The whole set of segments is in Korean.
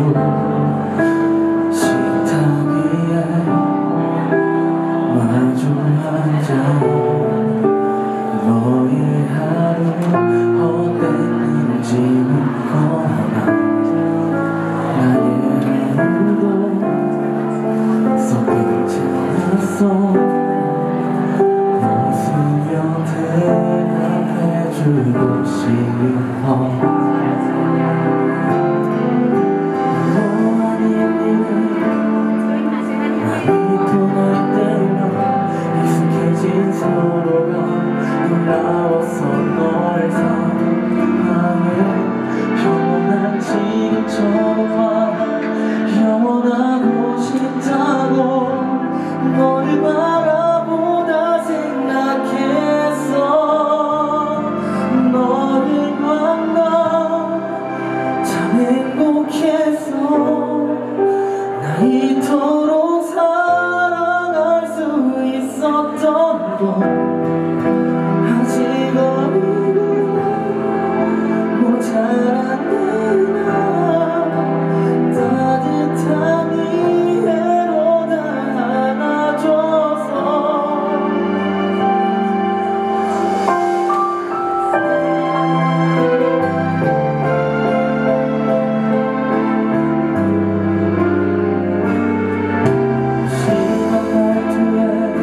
식탁 위에 마주 앉아 너의 하루 어땠는지 묻거나 나의 하루도 썩 괜찮았어 웃으며 대답해주고 싶어 서로가 놀라웠어 너를 사랑해 영원한 지금처럼 영원하고 싶다고 너를 바라보다 생각했어 너를 만나 참 행복했어 나 이토록 사랑할 수 있었던 아직 어리고 모자란 내가 따뜻한 이해로 다 안아줘서 심한 말투에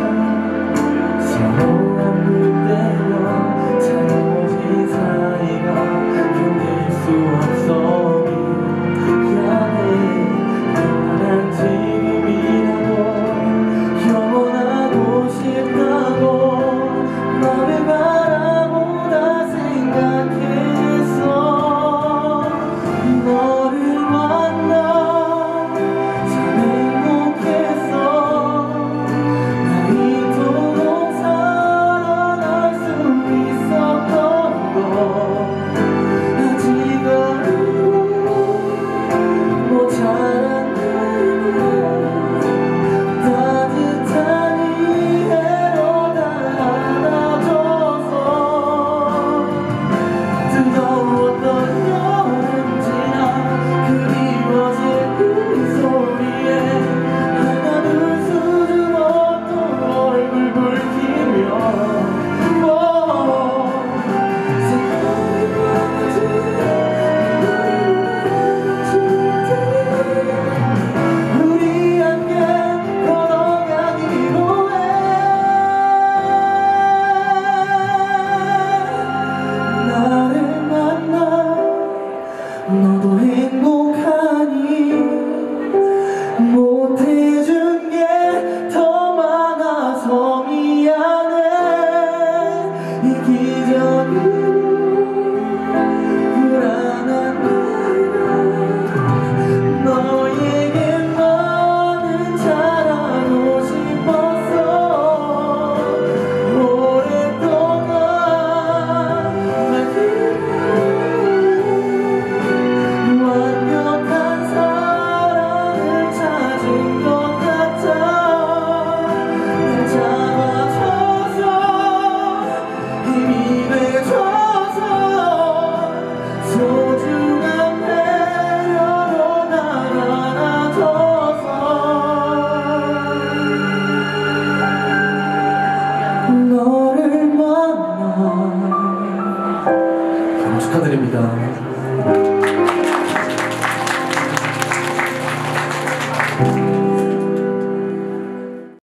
너도 행복하니 못해준 게 더 많아서 미안해 이기적이고 불안한 내가 너에게만은 잘하고 싶었어 오랫동안 날 너를 만나 결혼 축하드립니다.